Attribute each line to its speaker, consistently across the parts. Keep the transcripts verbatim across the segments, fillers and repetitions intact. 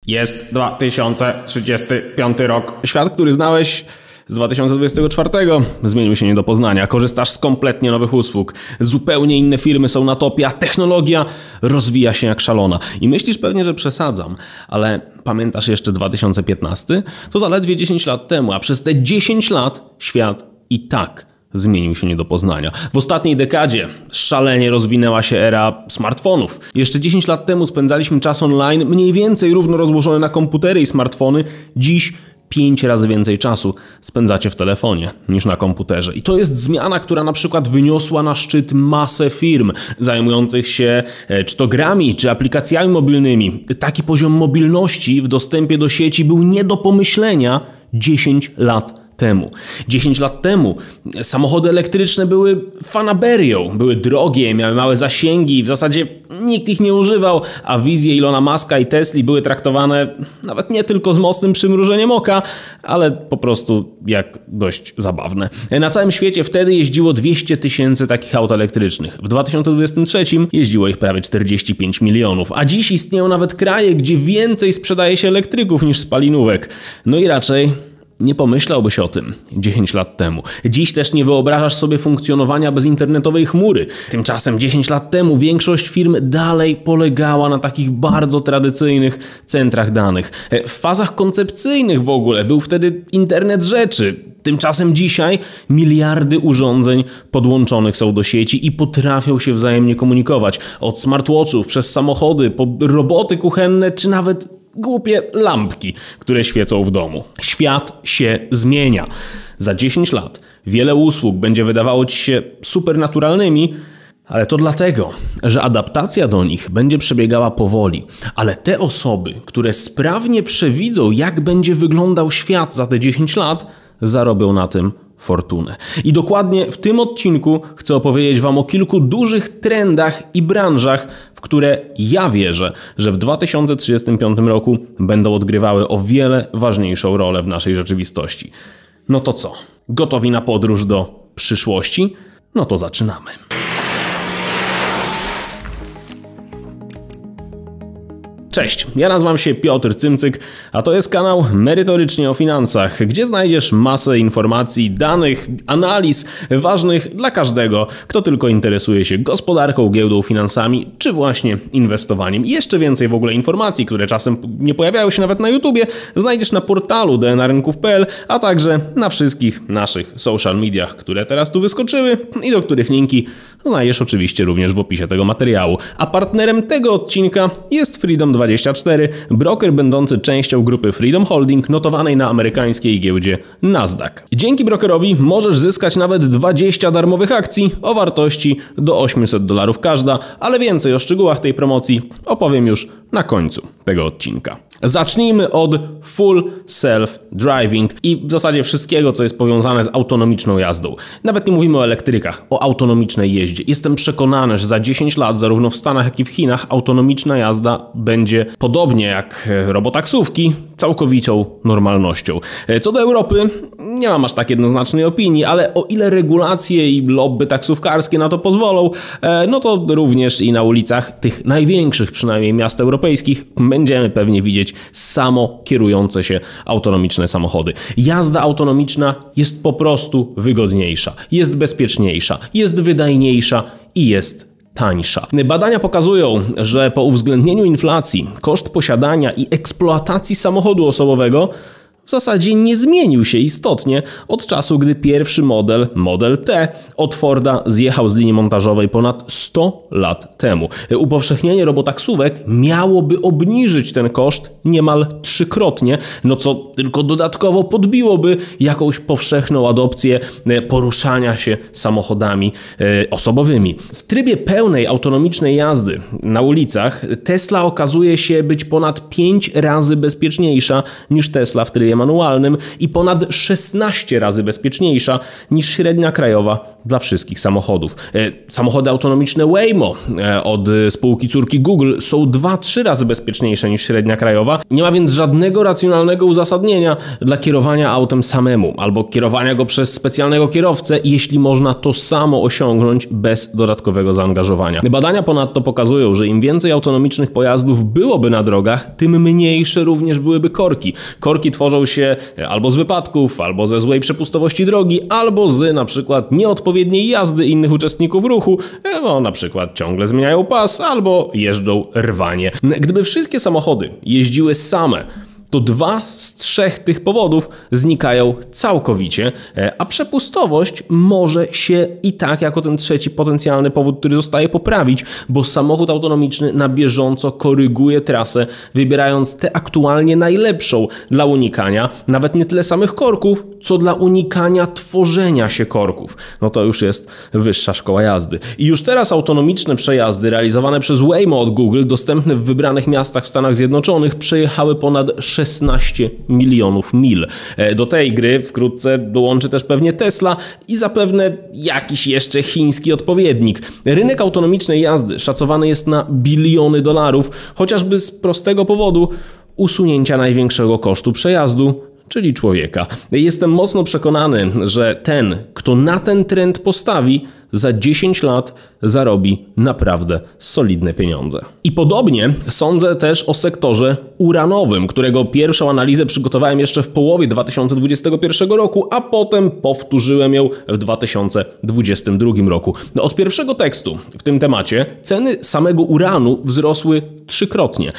Speaker 1: Jest dwa tysiące trzydziesty piąty rok. Świat, który znałeś z dwa tysiące dwudziestego czwartego zmienił się nie do poznania. Korzystasz z kompletnie nowych usług. Zupełnie inne firmy są na topie, a technologia rozwija się jak szalona. I myślisz pewnie, że przesadzam, ale pamiętasz jeszcze dwa tysiące piętnasty? To zaledwie dziesięć lat temu, a przez te dziesięć lat świat i tak zmienił się nie do poznania. W ostatniej dekadzie szalenie rozwinęła się era smartfonów. Jeszcze dziesięć lat temu spędzaliśmy czas online mniej więcej równo rozłożony na komputery i smartfony. Dziś pięć razy więcej czasu spędzacie w telefonie niż na komputerze. I to jest zmiana, która na przykład wyniosła na szczyt masę firm zajmujących się czy to grami, czy aplikacjami mobilnymi. Taki poziom mobilności w dostępie do sieci był nie do pomyślenia dziesięć lat temu. dziesięć lat temu samochody elektryczne były fanaberią, były drogie, miały małe zasięgi, w zasadzie nikt ich nie używał, a wizje Ilona Muska i Tesli były traktowane nawet nie tylko z mocnym przymrużeniem oka, ale po prostu jak dość zabawne. Na całym świecie wtedy jeździło dwieście tysięcy takich aut elektrycznych. W dwa tysiące dwudziestym trzecim jeździło ich prawie czterdzieści pięć milionów, a dziś istnieją nawet kraje, gdzie więcej sprzedaje się elektryków niż spalinówek. No i raczej nie pomyślałbyś o tym dziesięć lat temu. Dziś też nie wyobrażasz sobie funkcjonowania bez internetowej chmury. Tymczasem dziesięć lat temu większość firm dalej polegała na takich bardzo tradycyjnych centrach danych. W fazach koncepcyjnych w ogóle był wtedy internet rzeczy. Tymczasem dzisiaj miliardy urządzeń podłączonych są do sieci i potrafią się wzajemnie komunikować. Od smartwatchów, przez samochody, po roboty kuchenne, czy nawet głupie lampki, które świecą w domu. Świat się zmienia. Za dziesięć lat wiele usług będzie wydawało ci się supernaturalnymi, ale to dlatego, że adaptacja do nich będzie przebiegała powoli. Ale te osoby, które sprawnie przewidzą, jak będzie wyglądał świat za te dziesięć lat, zarobią na tym fortunę. I dokładnie w tym odcinku chcę opowiedzieć wam o kilku dużych trendach i branżach, w które ja wierzę, że w dwa tysiące trzydziestym piątym roku będą odgrywały o wiele ważniejszą rolę w naszej rzeczywistości. No to co? Gotowi na podróż do przyszłości? No to zaczynamy. Cześć, ja nazywam się Piotr Cymcyk, a to jest kanał Merytorycznie o Finansach, gdzie znajdziesz masę informacji, danych, analiz ważnych dla każdego, kto tylko interesuje się gospodarką, giełdą, finansami, czy właśnie inwestowaniem. I jeszcze więcej w ogóle informacji, które czasem nie pojawiają się nawet na YouTubie, znajdziesz na portalu d n a rynków kropka p l, a także na wszystkich naszych social mediach, które teraz tu wyskoczyły i do których linki znajdziesz oczywiście również w opisie tego materiału. A partnerem tego odcinka jest Freedom dwadzieścia cztery, broker będący częścią grupy Freedom Holding, notowanej na amerykańskiej giełdzie Nasdaq. Dzięki brokerowi możesz zyskać nawet dwadzieścia darmowych akcji o wartości do osiemset dolarów każda, ale więcej o szczegółach tej promocji opowiem już na końcu tego odcinka. Zacznijmy od Full Self Driving i w zasadzie wszystkiego, co jest powiązane z autonomiczną jazdą. Nawet nie mówimy o elektrykach, o autonomicznej jeździe. Jestem przekonany, że za dziesięć lat, zarówno w Stanach, jak i w Chinach, autonomiczna jazda będzie, podobnie jak robotaksówki, całkowitą normalnością. Co do Europy, nie mam aż tak jednoznacznej opinii, ale o ile regulacje i lobby taksówkarskie na to pozwolą, no to również i na ulicach tych największych przynajmniej miast europejskich będziemy pewnie widzieć samo kierujące się autonomiczne samochody. Jazda autonomiczna jest po prostu wygodniejsza, jest bezpieczniejsza, jest wydajniejsza i jest tańsza. Badania pokazują, że po uwzględnieniu inflacji koszt posiadania i eksploatacji samochodu osobowego w zasadzie nie zmienił się istotnie od czasu, gdy pierwszy model, Model T, od Forda zjechał z linii montażowej ponad sto lat temu. Upowszechnienie robotaksówek miałoby obniżyć ten koszt niemal trzykrotnie, no co tylko dodatkowo podbiłoby jakąś powszechną adopcję poruszania się samochodami osobowymi. W trybie pełnej autonomicznej jazdy na ulicach Tesla okazuje się być ponad pięć razy bezpieczniejsza niż Tesla w trybie manualnym i ponad szesnaście razy bezpieczniejsza niż średnia krajowa dla wszystkich samochodów. E, samochody autonomiczne Waymo e, od spółki córki Google są dwa trzy razy bezpieczniejsze niż średnia krajowa. Nie ma więc żadnego racjonalnego uzasadnienia dla kierowania autem samemu albo kierowania go przez specjalnego kierowcę, jeśli można to samo osiągnąć bez dodatkowego zaangażowania. Badania ponadto pokazują, że im więcej autonomicznych pojazdów byłoby na drogach, tym mniejsze również byłyby korki. Korki tworzą się albo z wypadków, albo ze złej przepustowości drogi, albo z na przykład nieodpowiedniej jazdy innych uczestników ruchu, bo na przykład ciągle zmieniają pas, albo jeżdżą rwanie. Gdyby wszystkie samochody jeździły same, to dwa z trzech tych powodów znikają całkowicie, a przepustowość może się i tak jako ten trzeci potencjalny powód, który zostaje poprawić, bo samochód autonomiczny na bieżąco koryguje trasę, wybierając tę aktualnie najlepszą dla unikania nawet nie tyle samych korków, co dla unikania tworzenia się korków. No to już jest wyższa szkoła jazdy. I już teraz autonomiczne przejazdy realizowane przez Waymo od Google, dostępne w wybranych miastach w Stanach Zjednoczonych, przejechały ponad szesnaście milionów mil. Do tej gry wkrótce dołączy też pewnie Tesla i zapewne jakiś jeszcze chiński odpowiednik. Rynek autonomicznej jazdy szacowany jest na biliony dolarów, chociażby z prostego powodu usunięcia największego kosztu przejazdu, czyli człowieka. Jestem mocno przekonany, że ten, kto na ten trend postawi, za dziesięć lat zarobi naprawdę solidne pieniądze. I podobnie sądzę też o sektorze uranowym, którego pierwszą analizę przygotowałem jeszcze w połowie dwa tysiące dwudziestego pierwszego roku, a potem powtórzyłem ją w dwa tysiące dwudziestym drugim roku. No, od pierwszego tekstu w tym temacie ceny samego uranu wzrosły trzykrotnie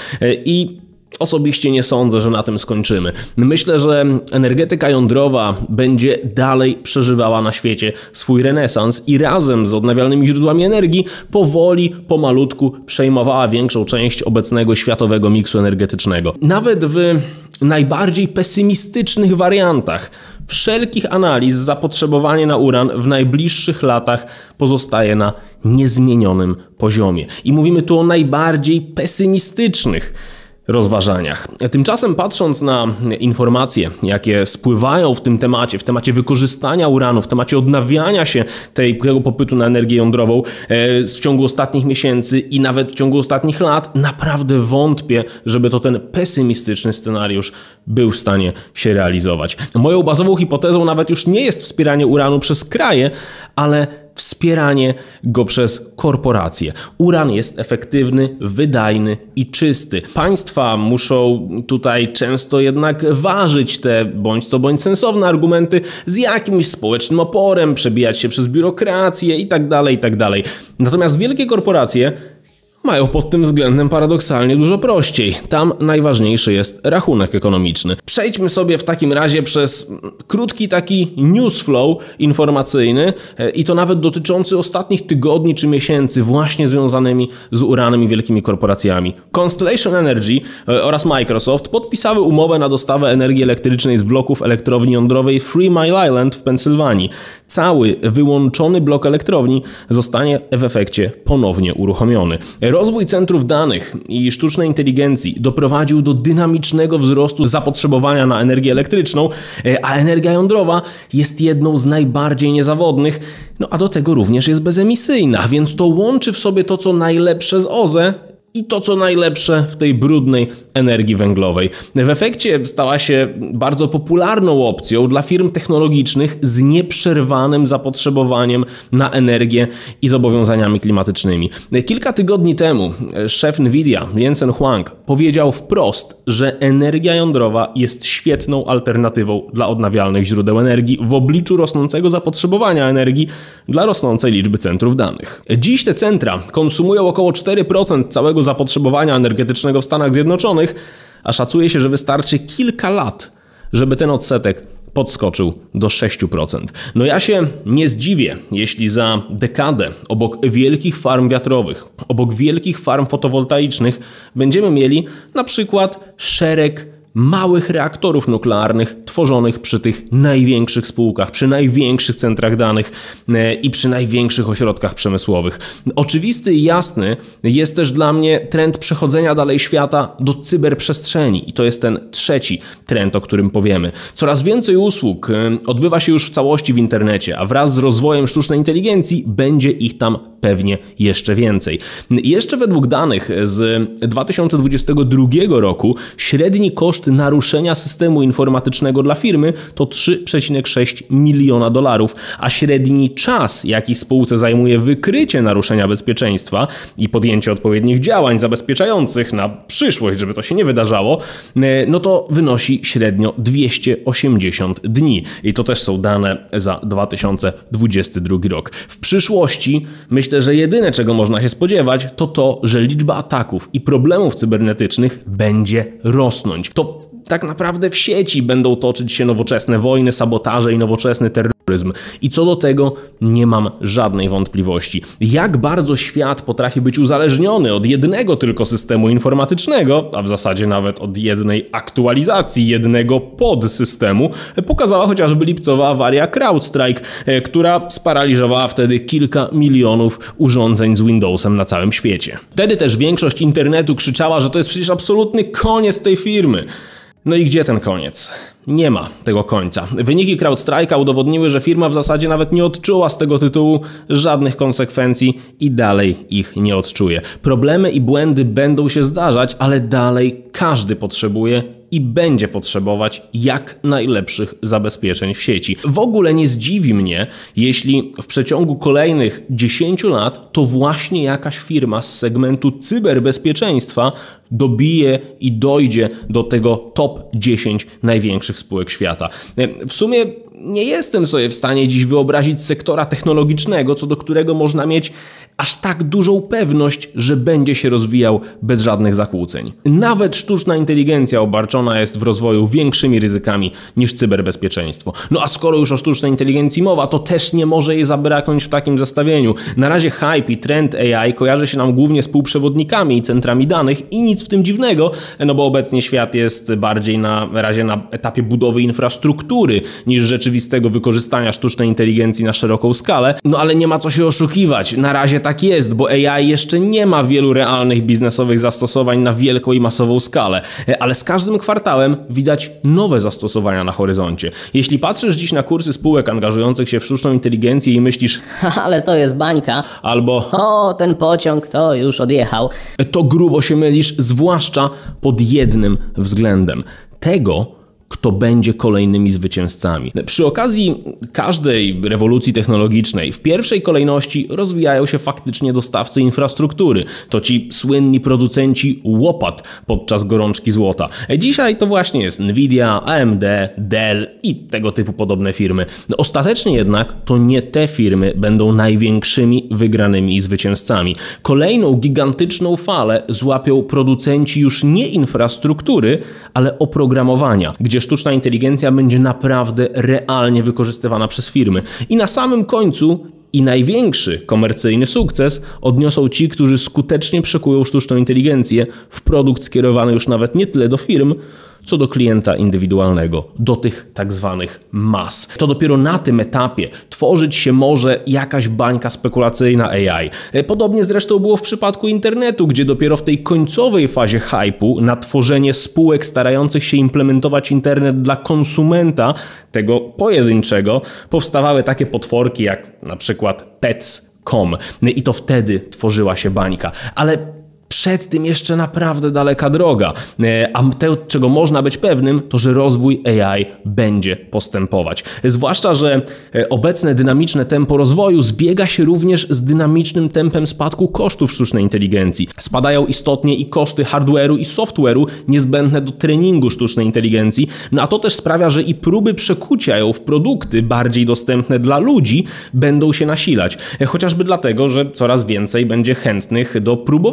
Speaker 1: i osobiście nie sądzę, że na tym skończymy. Myślę, że energetyka jądrowa będzie dalej przeżywała na świecie swój renesans i razem z odnawialnymi źródłami energii powoli, pomalutku przejmowała większą część obecnego światowego miksu energetycznego. Nawet w najbardziej pesymistycznych wariantach wszelkich analiz zapotrzebowanie na uran w najbliższych latach pozostaje na niezmienionym poziomie. I mówimy tu o najbardziej pesymistycznych rozważaniach. Tymczasem patrząc na informacje, jakie spływają w tym temacie, w temacie wykorzystania uranu, w temacie odnawiania się tej, tego popytu na energię jądrową e, w ciągu ostatnich miesięcy i nawet w ciągu ostatnich lat, naprawdę wątpię, żeby to ten pesymistyczny scenariusz był w stanie się realizować. Moją bazową hipotezą nawet już nie jest wspieranie uranu przez kraje, ale wspieranie go przez korporacje. Uran jest efektywny, wydajny i czysty. Państwa muszą tutaj często jednak ważyć te bądź co bądź sensowne argumenty z jakimś społecznym oporem, przebijać się przez biurokrację itd., itd. Natomiast wielkie korporacje mają pod tym względem paradoksalnie dużo prościej. Tam najważniejszy jest rachunek ekonomiczny. Przejdźmy sobie w takim razie przez krótki taki news flow informacyjny i to nawet dotyczący ostatnich tygodni czy miesięcy właśnie związanymi z uranem i wielkimi korporacjami. Constellation Energy oraz Microsoft podpisały umowę na dostawę energii elektrycznej z bloków elektrowni jądrowej Three Mile Island w Pensylwanii. Cały wyłączony blok elektrowni zostanie w efekcie ponownie uruchomiony. Rozwój centrów danych i sztucznej inteligencji doprowadził do dynamicznego wzrostu zapotrzebowania na energię elektryczną, a energia jądrowa jest jedną z najbardziej niezawodnych, no a do tego również jest bezemisyjna, więc to łączy w sobie to, co najlepsze z O Z E i to, co najlepsze w tej brudnej energii węglowej. W efekcie stała się bardzo popularną opcją dla firm technologicznych z nieprzerwanym zapotrzebowaniem na energię i zobowiązaniami klimatycznymi. Kilka tygodni temu szef Nvidia, Jensen Huang, powiedział wprost, że energia jądrowa jest świetną alternatywą dla odnawialnych źródeł energii w obliczu rosnącego zapotrzebowania energii dla rosnącej liczby centrów danych. Dziś te centra konsumują około cztery procent całego zapotrzebowania energetycznego w Stanach Zjednoczonych, a szacuje się, że wystarczy kilka lat, żeby ten odsetek podskoczył do sześć procent. No ja się nie zdziwię, jeśli za dekadę obok wielkich farm wiatrowych, obok wielkich farm fotowoltaicznych będziemy mieli na przykład szereg małych reaktorów nuklearnych tworzonych przy tych największych spółkach, przy największych centrach danych i przy największych ośrodkach przemysłowych. Oczywisty i jasny jest też dla mnie trend przechodzenia dalej świata do cyberprzestrzeni i to jest ten trzeci trend, o którym powiemy. Coraz więcej usług odbywa się już w całości w internecie, a wraz z rozwojem sztucznej inteligencji będzie ich tam pewnie jeszcze więcej. Jeszcze według danych z dwa tysiące dwudziestego drugiego roku średni koszt naruszenia systemu informatycznego dla firmy to trzy przecinek sześć miliona dolarów, a średni czas, jaki spółce zajmuje wykrycie naruszenia bezpieczeństwa i podjęcie odpowiednich działań zabezpieczających na przyszłość, żeby to się nie wydarzało, no to wynosi średnio dwieście osiemdziesiąt dni. I to też są dane za dwa tysiące dwudziesty drugi rok. W przyszłości myślę, że jedyne, czego można się spodziewać, to to, że liczba ataków i problemów cybernetycznych będzie rosnąć. To tak naprawdę w sieci będą toczyć się nowoczesne wojny, sabotaże i nowoczesny terroryzm. I co do tego nie mam żadnej wątpliwości. Jak bardzo świat potrafi być uzależniony od jednego tylko systemu informatycznego, a w zasadzie nawet od jednej aktualizacji jednego podsystemu, pokazała chociażby lipcowa awaria CrowdStrike, która sparaliżowała wtedy kilka milionów urządzeń z Windowsem na całym świecie. Wtedy też większość internetu krzyczała, że to jest przecież absolutny koniec tej firmy. No i gdzie ten koniec? Nie ma tego końca. Wyniki CrowdStrike'a udowodniły, że firma w zasadzie nawet nie odczuła z tego tytułu żadnych konsekwencji i dalej ich nie odczuje. Problemy i błędy będą się zdarzać, ale dalej każdy potrzebuje i będzie potrzebować jak najlepszych zabezpieczeń w sieci. W ogóle nie zdziwi mnie, jeśli w przeciągu kolejnych dziesięciu lat to właśnie jakaś firma z segmentu cyberbezpieczeństwa dobije i dojdzie do tego top dziesięć największych spółek świata. W sumie nie jestem sobie w stanie dziś wyobrazić sektora technologicznego, co do którego można mieć aż tak dużą pewność, że będzie się rozwijał bez żadnych zakłóceń. Nawet sztuczna inteligencja obarczona jest w rozwoju większymi ryzykami niż cyberbezpieczeństwo. No a skoro już o sztucznej inteligencji mowa, to też nie może jej zabraknąć w takim zestawieniu. Na razie hype i trend A I kojarzy się nam głównie z półprzewodnikami i centrami danych i nic w tym dziwnego, no bo obecnie świat jest bardziej na razie na etapie budowy infrastruktury niż rzeczywistego wykorzystania sztucznej inteligencji na szeroką skalę. No ale nie ma co się oszukiwać. Na razie tak jest, bo A I jeszcze nie ma wielu realnych biznesowych zastosowań na wielką i masową skalę, ale z każdym kwartałem widać nowe zastosowania na horyzoncie. Jeśli patrzysz dziś na kursy spółek angażujących się w sztuczną inteligencję i myślisz,
Speaker 2: ale to jest bańka,
Speaker 1: albo
Speaker 2: o, ten pociąg to już odjechał,
Speaker 1: to grubo się mylisz, zwłaszcza pod jednym względem. Tego, kto będzie kolejnymi zwycięzcami. Przy okazji każdej rewolucji technologicznej w pierwszej kolejności rozwijają się faktycznie dostawcy infrastruktury. To ci słynni producenci łopat podczas gorączki złota. Dzisiaj to właśnie jest Nvidia, A M D, Dell i tego typu podobne firmy. Ostatecznie jednak to nie te firmy będą największymi wygranymi i zwycięzcami. Kolejną gigantyczną falę złapią producenci już nie infrastruktury, ale oprogramowania, gdzie sztuczna inteligencja będzie naprawdę realnie wykorzystywana przez firmy. I na samym końcu i największy komercyjny sukces odniosą ci, którzy skutecznie przekują sztuczną inteligencję w produkt skierowany już nawet nie tyle do firm, co do klienta indywidualnego, do tych tak zwanych mas. To dopiero na tym etapie tworzyć się może jakaś bańka spekulacyjna A I. Podobnie zresztą było w przypadku internetu, gdzie dopiero w tej końcowej fazie hype'u na tworzenie spółek starających się implementować internet dla konsumenta, tego pojedynczego, powstawały takie potworki jak na przykład pets kropka com. I to wtedy tworzyła się bańka. Ale przed tym jeszcze naprawdę daleka droga, a to, czego można być pewnym, to że rozwój A I będzie postępować. Zwłaszcza, że obecne dynamiczne tempo rozwoju zbiega się również z dynamicznym tempem spadku kosztów sztucznej inteligencji. Spadają istotnie i koszty hardware'u i software'u niezbędne do treningu sztucznej inteligencji, no a to też sprawia, że i próby przekucia ją w produkty bardziej dostępne dla ludzi będą się nasilać. Chociażby dlatego, że coraz więcej będzie chętnych do próbowania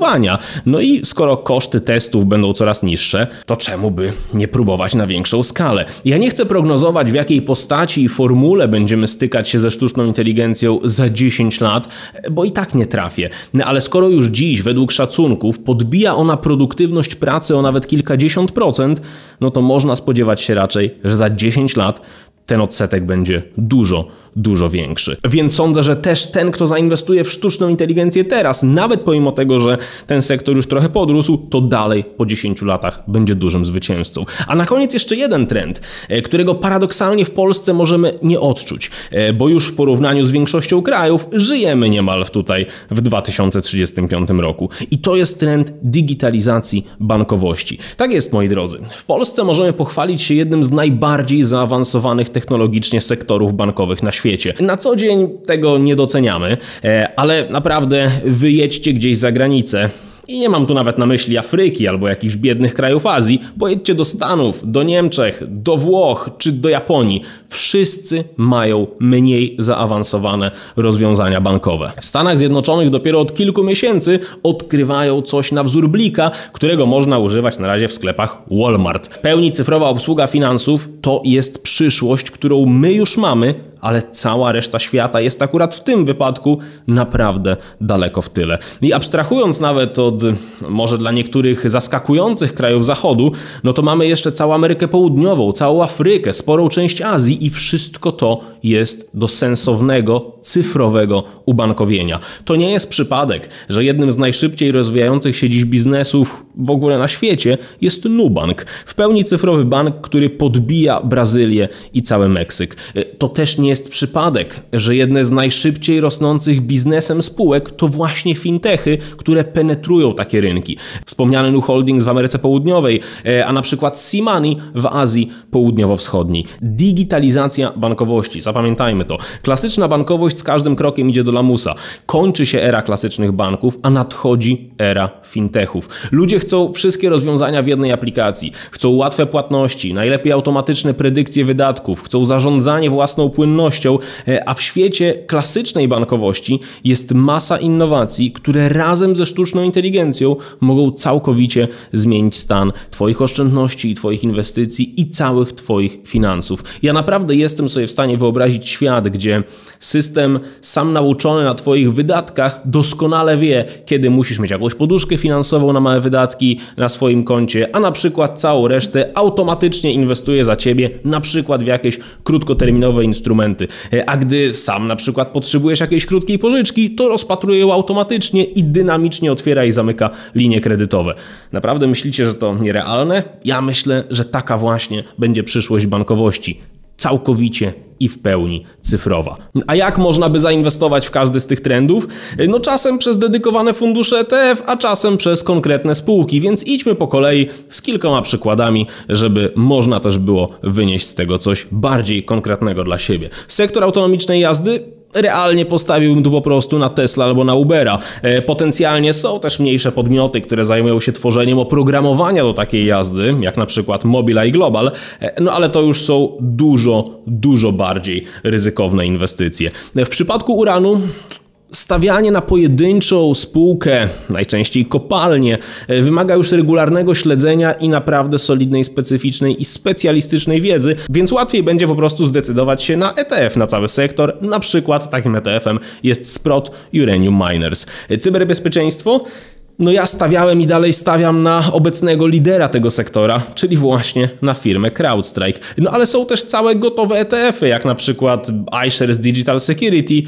Speaker 1: No i skoro koszty testów będą coraz niższe, to czemu by nie próbować na większą skalę? Ja nie chcę prognozować, w jakiej postaci i formule będziemy stykać się ze sztuczną inteligencją za dziesięć lat, bo i tak nie trafię. No ale skoro już dziś według szacunków podbija ona produktywność pracy o nawet kilkadziesiąt procent, no to można spodziewać się raczej, że za dziesięć lat ten odsetek będzie dużo, dużo większy. Więc sądzę, że też ten, kto zainwestuje w sztuczną inteligencję teraz, nawet pomimo tego, że ten sektor już trochę podrósł, to dalej po dziesięciu latach będzie dużym zwycięzcą. A na koniec jeszcze jeden trend, którego paradoksalnie w Polsce możemy nie odczuć, bo już w porównaniu z większością krajów żyjemy niemal tutaj w dwa tysiące trzydziestym piątym roku. I to jest trend digitalizacji bankowości. Tak jest, moi drodzy. W Polsce możemy pochwalić się jednym z najbardziej zaawansowanych technologicznie sektorów bankowych na świecie. Na co dzień tego nie doceniamy, ale naprawdę wyjedźcie gdzieś za granicę. I nie mam tu nawet na myśli Afryki albo jakichś biednych krajów Azji. Pojedźcie do Stanów, do Niemczech, do Włoch czy do Japonii. Wszyscy mają mniej zaawansowane rozwiązania bankowe. W Stanach Zjednoczonych dopiero od kilku miesięcy odkrywają coś na wzór blika, którego można używać na razie w sklepach Walmart. W pełni cyfrowa obsługa finansów to jest przyszłość, którą my już mamy, ale cała reszta świata jest akurat w tym wypadku naprawdę daleko w tyle. I abstrahując nawet od może dla niektórych zaskakujących krajów Zachodu, no to mamy jeszcze całą Amerykę Południową, całą Afrykę, sporą część Azji i wszystko to jest do sensownego, cyfrowego ubankowienia. To nie jest przypadek, że jednym z najszybciej rozwijających się dziś biznesów w ogóle na świecie jest Nubank. W pełni cyfrowy bank, który podbija Brazylię i cały Meksyk. To też nie jest przypadek, że jedne z najszybciej rosnących biznesem spółek to właśnie fintechy, które penetrują takie rynki. Wspomniany Nu Holdings w Ameryce Południowej, a na przykład C-Money w Azji Południowo-Wschodniej. Digitalizacja bankowości, zapamiętajmy to. Klasyczna bankowość z każdym krokiem idzie do lamusa. Kończy się era klasycznych banków, a nadchodzi era fintechów. Ludzie chcą wszystkie rozwiązania w jednej aplikacji. Chcą łatwe płatności, najlepiej automatyczne predykcje wydatków, chcą zarządzanie własną płynnością, a w świecie klasycznej bankowości jest masa innowacji, które razem ze sztuczną inteligencją mogą całkowicie zmienić stan Twoich oszczędności i Twoich inwestycji i całych Twoich finansów. Ja naprawdę jestem sobie w stanie wyobrazić świat, gdzie system sam nauczony na Twoich wydatkach doskonale wie, kiedy musisz mieć jakąś poduszkę finansową na małe wydatki na swoim koncie, a na przykład całą resztę automatycznie inwestuje za Ciebie, na przykład w jakieś krótkoterminowe instrumenty. A gdy sam na przykład potrzebujesz jakiejś krótkiej pożyczki, to rozpatruje ją automatycznie i dynamicznie otwiera i zamyka linie kredytowe. Naprawdę myślicie, że to nierealne? Ja myślę, że taka właśnie będzie przyszłość bankowości. Całkowicie i w pełni cyfrowa. A jak można by zainwestować w każdy z tych trendów? No czasem przez dedykowane fundusze E T F, a czasem przez konkretne spółki, więc idźmy po kolei z kilkoma przykładami, żeby można też było wynieść z tego coś bardziej konkretnego dla siebie. Sektor autonomicznej jazdy? Realnie postawiłbym tu po prostu na Tesla albo na Ubera. Potencjalnie są też mniejsze podmioty, które zajmują się tworzeniem oprogramowania do takiej jazdy, jak na przykład Mobileye Global, no ale to już są dużo, dużo bardziej ryzykowne inwestycje. W przypadku uranu stawianie na pojedynczą spółkę, najczęściej kopalnię, wymaga już regularnego śledzenia i naprawdę solidnej, specyficznej i specjalistycznej wiedzy, więc łatwiej będzie po prostu zdecydować się na E T F na cały sektor. Na przykład takim E T F-em jest Sprott Uranium Miners. Cyberbezpieczeństwo? No ja stawiałem i dalej stawiam na obecnego lidera tego sektora, czyli właśnie na firmę CrowdStrike. No ale są też całe gotowe E T F-y, jak na przykład iShares Digital Security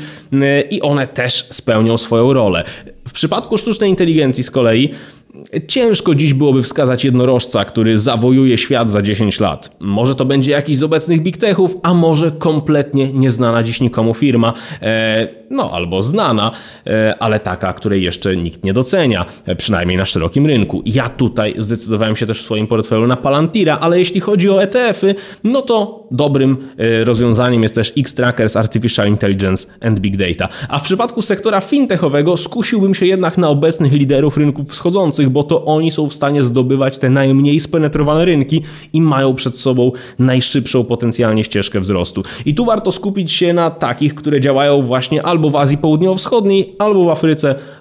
Speaker 1: i one też spełnią swoją rolę. W przypadku sztucznej inteligencji z kolei ciężko dziś byłoby wskazać jednorożca, który zawojuje świat za dziesięć lat. Może to będzie jakiś z obecnych big techów, a może kompletnie nieznana dziś nikomu firma, e, no albo znana, e, ale taka, której jeszcze nikt nie docenia, e, przynajmniej na szerokim rynku. Ja tutaj zdecydowałem się też w swoim portfelu na Palantira, ale jeśli chodzi o E T F-y, no to dobrym e, rozwiązaniem jest też Xtrackers Artificial Intelligence and Big Data. A w przypadku sektora fintechowego skusiłbym się jednak na obecnych liderów rynków wschodzących, bo to oni są w stanie zdobywać te najmniej spenetrowane rynki i mają przed sobą najszybszą potencjalnie ścieżkę wzrostu. I tu warto skupić się na takich, które działają właśnie albo w Azji Południowo-Wschodniej, albo w Afryce,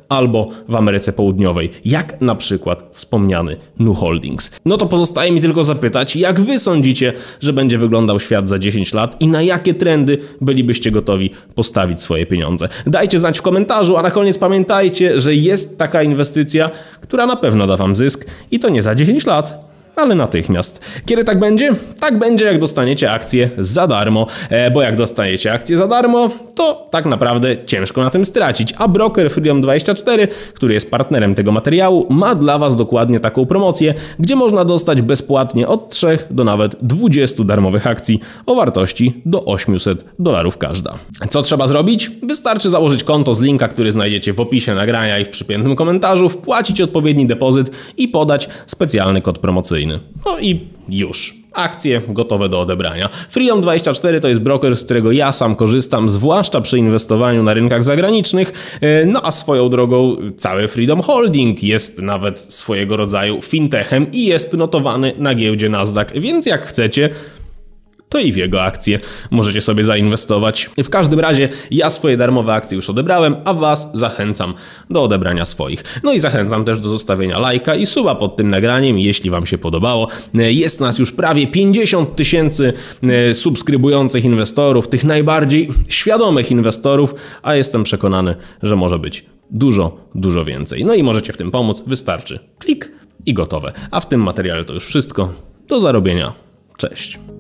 Speaker 1: albo w Ameryce Południowej, jak na przykład wspomniany Nu Holdings. No to pozostaje mi tylko zapytać, jak wy sądzicie, że będzie wyglądał świat za dziesięć lat i na jakie trendy bylibyście gotowi postawić swoje pieniądze? Dajcie znać w komentarzu, a na koniec pamiętajcie, że jest taka inwestycja, która na pewno da wam zysk i to nie za dziesięć lat, ale natychmiast. Kiedy tak będzie? Tak będzie, jak dostaniecie akcje za darmo, e, bo jak dostaniecie akcje za darmo, to tak naprawdę ciężko na tym stracić, a broker Freedom dwadzieścia cztery, który jest partnerem tego materiału, ma dla was dokładnie taką promocję, gdzie można dostać bezpłatnie od trzech do nawet dwudziestu darmowych akcji o wartości do osiemset dolarów każda. Co trzeba zrobić? Wystarczy założyć konto z linka, który znajdziecie w opisie nagrania i w przypiętym komentarzu, wpłacić odpowiedni depozyt i podać specjalny kod promocyjny. No i już. Akcje gotowe do odebrania. Freedom dwadzieścia cztery to jest broker, z którego ja sam korzystam, zwłaszcza przy inwestowaniu na rynkach zagranicznych. No a swoją drogą cały Freedom Holding jest nawet swojego rodzaju fintechem i jest notowany na giełdzie Nasdaq, więc jak chcecie, to i w jego akcje możecie sobie zainwestować. W każdym razie ja swoje darmowe akcje już odebrałem, a was zachęcam do odebrania swoich. No i zachęcam też do zostawienia lajka i suba pod tym nagraniem, jeśli wam się podobało. Jest nas już prawie pięćdziesiąt tysięcy subskrybujących inwestorów, tych najbardziej świadomych inwestorów, a jestem przekonany, że może być dużo, dużo więcej. No i możecie w tym pomóc, wystarczy klik i gotowe. A w tym materiale to już wszystko. Do zarobienia. Cześć.